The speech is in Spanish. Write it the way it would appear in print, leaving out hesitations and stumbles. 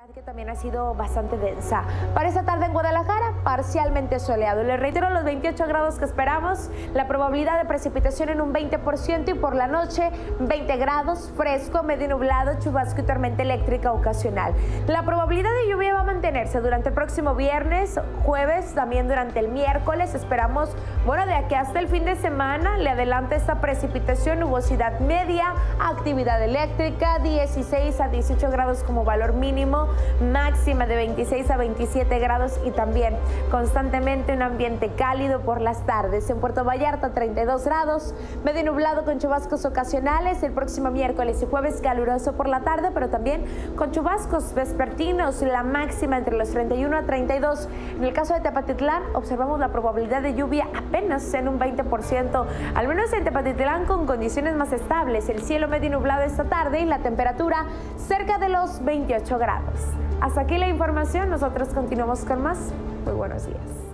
Que también ha sido bastante densa. Para esta tarde en Guadalajara, parcialmente soleado. Les reitero los 28 grados que esperamos, la probabilidad de precipitación en un 20% y por la noche 20 grados, fresco, medio nublado, chubasco y tormenta eléctrica ocasional. La probabilidad de lluvia va a mantenerse durante el próximo viernes, jueves, también durante el miércoles. Esperamos, bueno, de aquí hasta el fin de semana, le adelanta esta precipitación, nubosidad media, actividad eléctrica, 16 a 18 grados como valor mínimo, máxima de 26 a 27 grados y también constantemente un ambiente cálido por las tardes. En Puerto Vallarta 32 grados, medio nublado con chubascos ocasionales. El próximo miércoles y jueves caluroso por la tarde, pero también con chubascos vespertinos, la máxima entre los 31 a 32. En el caso de Tepatitlán observamos la probabilidad de lluvia apenas en un 20%, al menos en Tepatitlán con condiciones más estables. El cielo medio nublado esta tarde y la temperatura cerca de los 28 grados. Hasta aquí la información, nosotros continuamos con más. Muy buenos días.